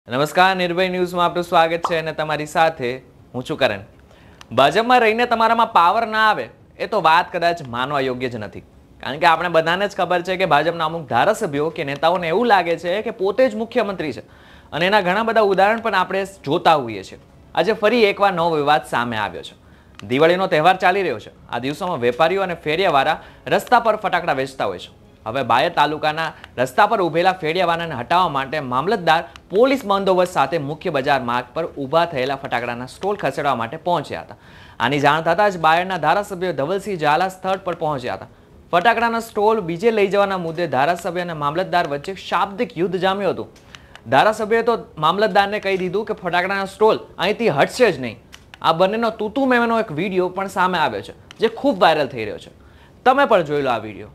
નમસ્કાર નિર્ભય ન્યૂઝમાં આપનું સ્વાગત છે અને તમારી સાથે હું છું કરણ। ભાજપમાં રહીને તમારામાં પાવર ના આવે એ તો વાત કદાચ માનવા યોગ્ય જ નથી, કારણ કે આપણે બધાને જ ખબર છે કે ભાજપના અમુક ધારાસભ્યો કે નેતાઓને એવું લાગે છે કે પોતે જ મુખ્યમંત્રી છે અને એના ઘણા બધા ઉદાહરણ પણ આપણે જોતા હોઈએ છીએ। આજે ફરી એકવાર નવો વિવાદ સામે આવ્યો છે। દિવાળીનો તહેવાર ચાલી રહ્યો છે। આ દિવસોમાં વેપારીઓ અને ફેરિયાવાળા રસ્તા પર ફટાકડા વેચતા હોય છે। હવે બાયડ તાલુકાના રસ્તા પર ઉભેલા ફેરિયાવાળાને હટાવવા માટે મામલતદાર પોલીસ બંદોબસ્ત સાથે મુખ્ય બજાર માર્ગ પર ઊભા થયેલા ફટાકડાના સ્ટોલ ખસેડવા માટે પહોંચ્યા હતા। આની જાણ થતાં જ બાયડના ધારાસભ્ય ધવલસિંહ ઝાલા સ્થળ પર પહોંચ્યા હતા। ફટાકડાના સ્ટોલ બીજે લઈ જવાના મુદ્દે ધારાસભ્ય અને મામલતદાર વચ્ચે શાબ્દિક યુદ્ધ જામ્યું હતું। ધારાસભ્યએ તો મામલતદારને કહી દીધું કે ફટાકડાના સ્ટોલ અહીંથી હટશે જ નહીં। આ બંનેનો તૂતુ મેમેનો એક વિડીયો પણ સામે આવ્યો છે, જે ખૂબ વાયરલ થઈ રહ્યો છે। તમે પણ જોઈ લો આ વિડીયો।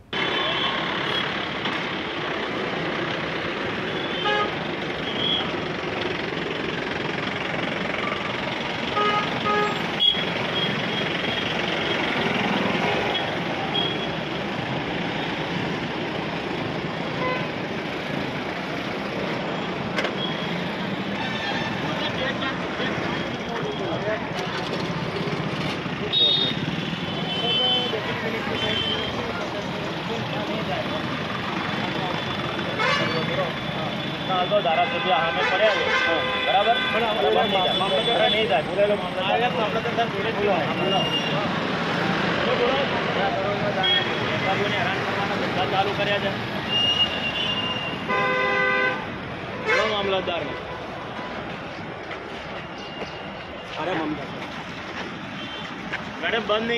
धारासभ्य हमें पड़े बराबर नहीं जाए चालू કર્યા છે મામલતદાર ને અરે મેડમ બંધ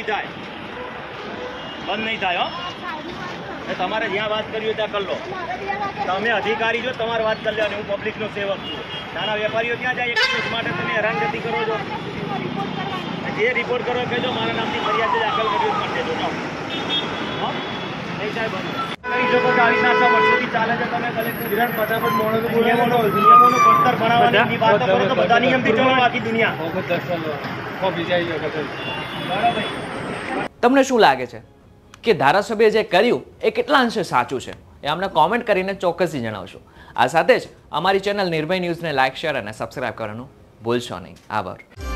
નહીં થાય હો। તમારે જ્યાં વાત કરવી હોય ત્યાં કરી લો। તમે અધિકારી છો, તમારે વાત કરી લેવાની। હું પબ્લિકનો સેવક છું। નાના વેપારીઓ ત્યાં જાય એક દિવસ માટે તમે હેરાનગતિ કરો છો। જે રિપોર્ટ કરો કહેજો, મારા નામની ફરિયાદ દાખલ કરી કરી દેજો। હા નહીં સાહેબ કરી શકો કે આવી રીતના વર્ષોથી ચાલે છે। તમે કલેક્ટર ફટાફટ નિયમોનું ભણતર ભણાવવાની વાત કરો તો બધા નિયમથી ચલો આખી દુનિયા। તમને શું લાગે છે કે ધારાસભ્ય જે કર્યું એ કેટલા અંશે સાચું છે? એ અમને કોમેન્ટ કરીને ચોક્કસથી જણાવશો। આ સાથે જ અમારી ચેનલ નિર્ભય ન્યૂઝને લાઇક, શેર અને સબસ્ક્રાઇબ કરવાનું ભૂલશો નહીં। આભાર।